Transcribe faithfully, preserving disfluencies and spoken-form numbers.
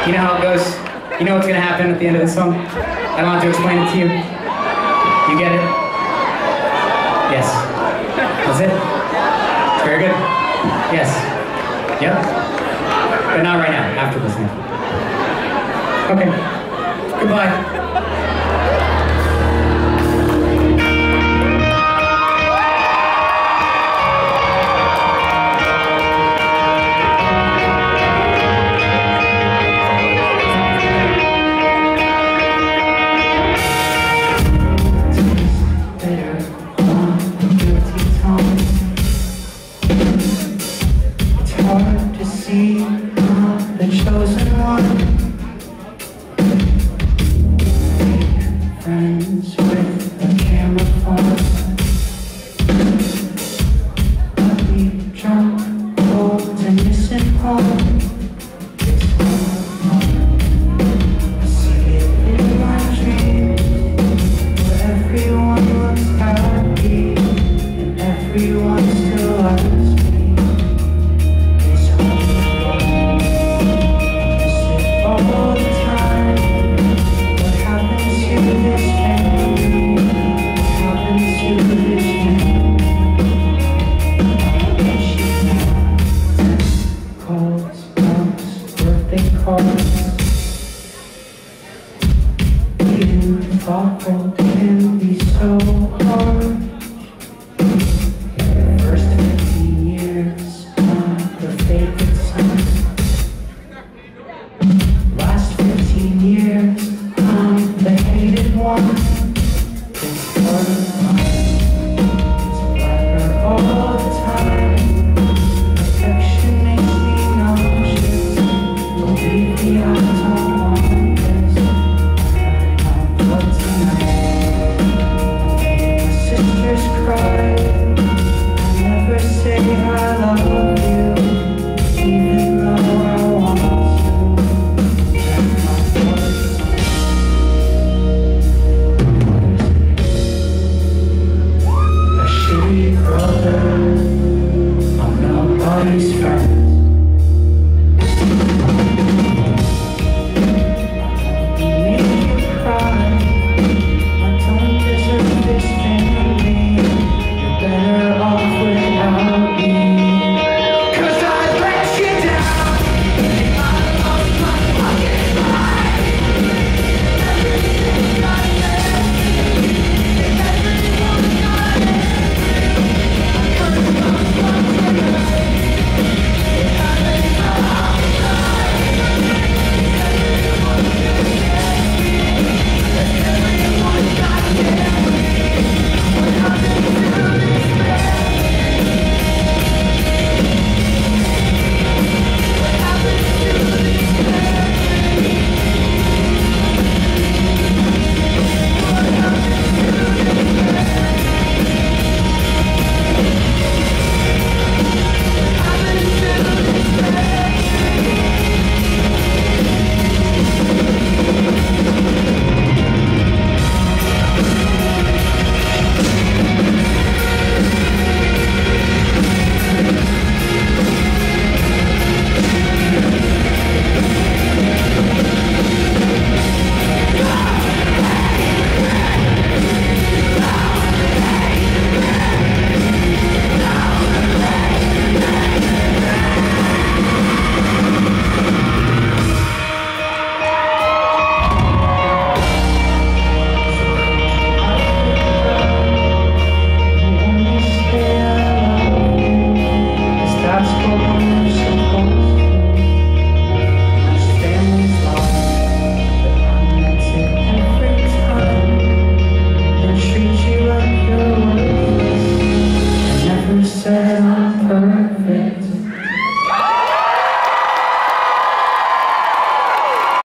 You know how it goes. You know what's gonna happen at the end of the song. I don't have to explain it to you. You get it? Yes. That's it? It's very good. Yes. Yep. But not right now, after listening. Okay. Goodbye. Hard to see I'm the chosen one. Make friends with a camera phone. I'll be drunk, old and missing home. It's hard. I see it in my dreams, where everyone looks happy and everyone still likes me. All the time, what happens to this family? What happens to this family? She's not calls, notes, birthday cards. Being thoughtful can be so hard. First fifteen years, I'm the favorite son. Last fifteen years, I'm the hated one. It's part of mine. It's blacker all the time. Affection makes me nauseous. Believe me, I don't.